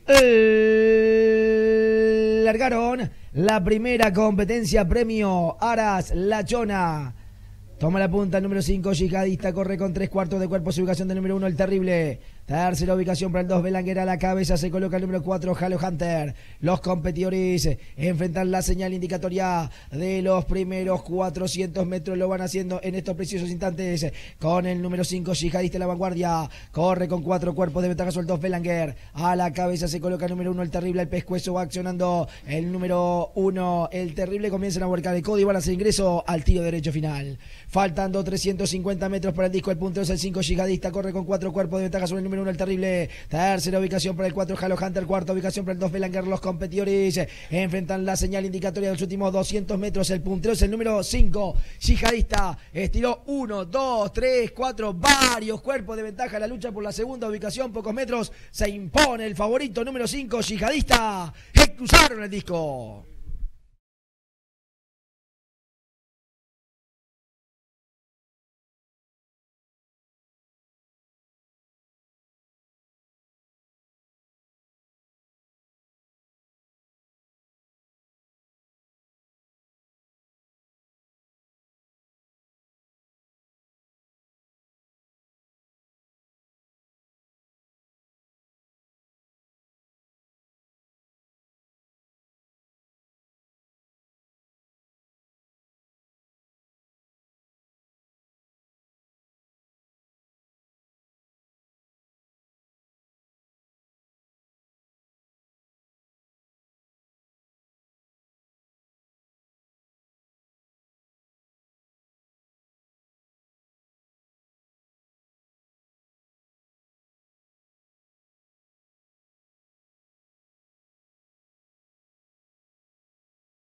Largaron la primera competencia, premio Aras La Chona. Toma la punta el número 5, Yihadista, corre con 3/4 de cuerpo, su ubicación del número 1, el Terrible. Tercera ubicación para el 2, Belanguer, a la cabeza se coloca el número 4, Halo Hunter. Los competidores enfrentan la señal indicatoria de los primeros 400 metros. Lo van haciendo en estos preciosos instantes con el número 5, Yihadista, la vanguardia. Corre con 4 cuerpos de ventaja sobre el 2, Belanguer. A la cabeza se coloca el número 1, el Terrible. El pescuezo va accionando el número 1, el Terrible. Comienzan a volcar el codo y van a hacer ingreso al tiro derecho final. Faltando 350 metros para el disco. El puntero es el 5, Yihadista. Corre con 4 cuerpos de ventaja sobre el número 1, el Terrible. Tercera ubicación para el 4, Halo Hunter. Cuarta ubicación para el 2, Belanguer. Los competidores enfrentan la señal indicatoria de los últimos 200 metros. El puntero es el número 5, Yihadista. Estiró 1, 2, 3, 4. Varios cuerpos de ventaja. La lucha por la segunda ubicación. Pocos metros. Se impone el favorito número 5, Yihadista. Cruzaron el disco.